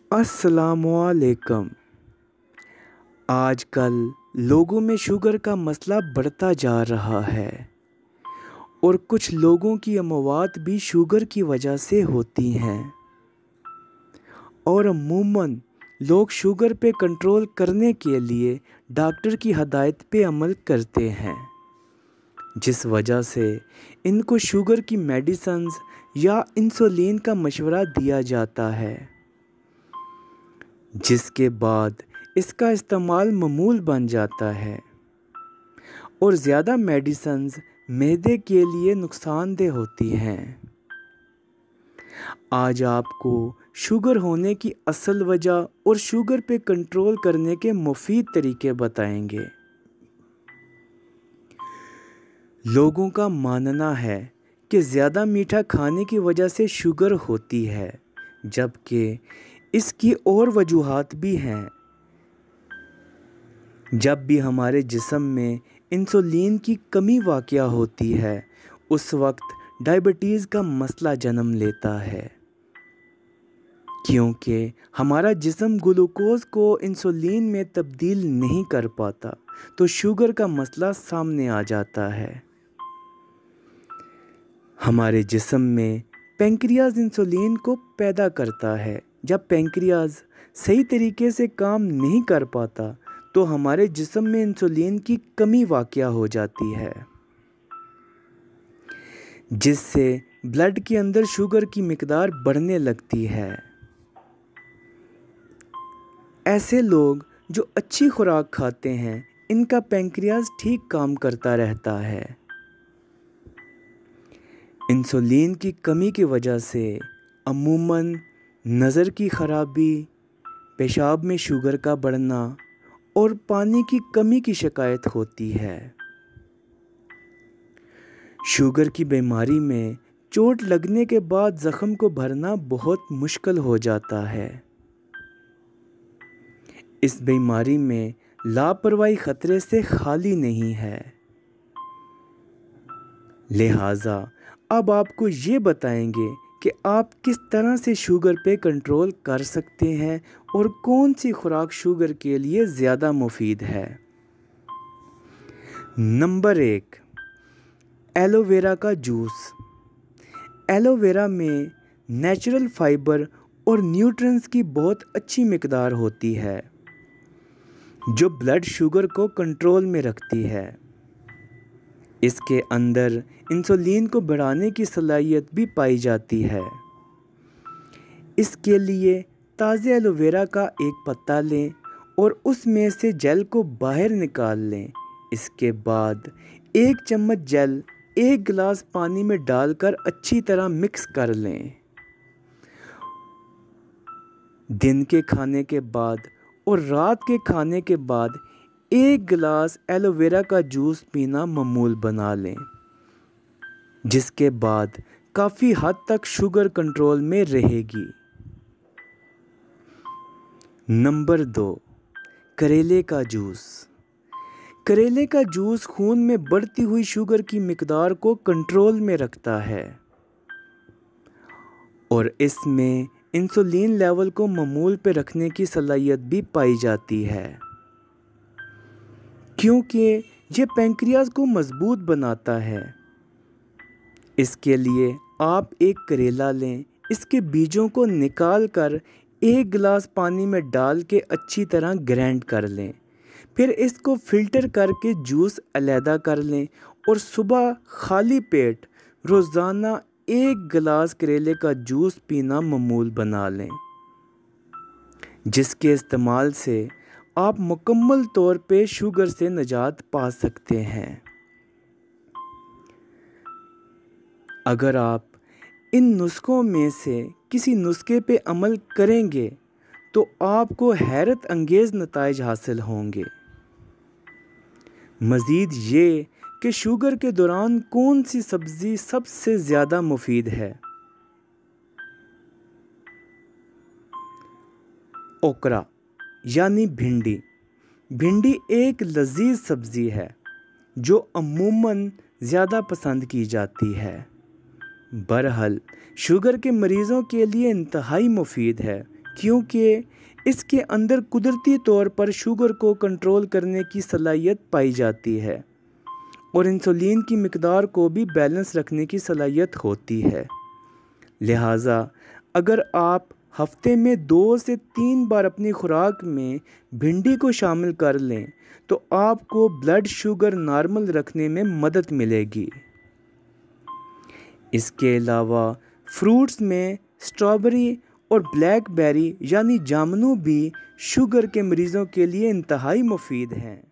अस्सलामुअलैकुम। आजकल लोगों में शुगर का मसला बढ़ता जा रहा है और कुछ लोगों की अमवात भी शुगर की वजह से होती हैं और अमूमन लोग शुगर पे कंट्रोल करने के लिए डॉक्टर की हदायत पे अमल करते हैं, जिस वजह से इनको शुगर की मेडिसिन्स या इंसुलिन का मशवरा दिया जाता है, जिसके बाद इसका इस्तेमाल मामूल बन जाता है और ज़्यादा मेडिसिन्स मैदे के लिए नुकसानदेह होती हैं। आज आपको शुगर होने की असल वजह और शुगर पे कंट्रोल करने के मुफीद तरीके बताएंगे। लोगों का मानना है कि ज़्यादा मीठा खाने की वजह से शुगर होती है, जबकि इसकी और वजूहात भी हैं। जब भी हमारे जिस्म में इंसुलिन की कमी वाक़या होती है, उस वक्त डायबिटीज़ का मसला जन्म लेता है, क्योंकि हमारा जिस्म ग्लूकोज़ को इंसुलिन में तब्दील नहीं कर पाता, तो शुगर का मसला सामने आ जाता है। हमारे जिस्म में पैंक्रियाज इंसुलिन को पैदा करता है। जब पैंक्रियाज सही तरीके से काम नहीं कर पाता, तो हमारे जिस्म में इंसुलिन की कमी वाक़या हो जाती है, जिससे ब्लड के अंदर शुगर की मिकदार बढ़ने लगती है। ऐसे लोग जो अच्छी खुराक खाते हैं, इनका पैंक्रियाज ठीक काम करता रहता है। इंसुलिन की कमी की वजह से अमूमन नज़र की ख़राबी, पेशाब में शुगर का बढ़ना और पानी की कमी की शिकायत होती है। शुगर की बीमारी में चोट लगने के बाद ज़ख्म को भरना बहुत मुश्किल हो जाता है। इस बीमारी में लापरवाही ख़तरे से खाली नहीं है। लिहाजा अब आपको ये बताएंगे कि आप किस तरह से शुगर पे कंट्रोल कर सकते हैं और कौन सी खुराक शुगर के लिए ज़्यादा मुफीद है। नंबर 1, एलोवेरा का जूस। एलोवेरा में नेचुरल फाइबर और न्यूट्रिएंट्स की बहुत अच्छी मिकदार होती है, जो ब्लड शुगर को कंट्रोल में रखती है। इसके अंदर इंसुलिन को बढ़ाने की सलाहियत भी पाई जाती है। इसके लिए ताज़े एलोवेरा का एक पत्ता लें और उसमें से जेल को बाहर निकाल लें। इसके बाद 1 चम्मच जेल 1 गिलास पानी में डालकर अच्छी तरह मिक्स कर लें। दिन के खाने के बाद और रात के खाने के बाद 1 गिलास एलोवेरा का जूस पीना मामूल बना लें, जिसके बाद काफ़ी हद तक शुगर कंट्रोल में रहेगी। नंबर 2, करेले का जूस। करेले का जूस खून में बढ़ती हुई शुगर की मिकदार को कंट्रोल में रखता है और इसमें इंसुलिन लेवल को मामूल पे रखने की सलाहियत भी पाई जाती है, क्योंकि ये पैंक्रियाज को मजबूत बनाता है। इसके लिए आप एक करेला लें, इसके बीजों को निकाल कर 1 गिलास पानी में डाल के अच्छी तरह ग्राइंड कर लें। फिर इसको फ़िल्टर करके जूस अलहदा कर लें और सुबह खाली पेट रोज़ाना 1 गिलास करेले का जूस पीना मामूल बना लें, जिसके इस्तेमाल से आप मुकम्मल तौर पे शुगर से निजात पा सकते हैं। अगर आप इन नुस्ख़ों में से किसी नुस्खे पे अमल करेंगे तो आपको हैरत अंगेज़ नताइज हासिल होंगे। मज़ीद ये कि शुगर के दौरान कौन सी सब्ज़ी सबसे ज़्यादा मुफीद है। ओकरा यानी भिंडी। भिंडी एक लजीज सब्ज़ी है जो अमूमन ज़्यादा पसंद की जाती है। बहरहाल शुगर के मरीज़ों के लिए इंतहाई मुफीद है, क्योंकि इसके अंदर कुदरती तौर पर शुगर को कंट्रोल करने की सलाहियत पाई जाती है और इंसुलिन की मिकदार को भी बैलेंस रखने की सलाहियत होती है। लिहाजा अगर आप हफ्ते में 2 से 3 बार अपनी खुराक में भिंडी को शामिल कर लें तो आपको ब्लड शुगर नॉर्मल रखने में मदद मिलेगी। इसके अलावा फ्रूट्स में स्ट्रॉबेरी और ब्लैकबेरी यानी जामुन भी शुगर के मरीज़ों के लिए इंतहाई मुफीद हैं।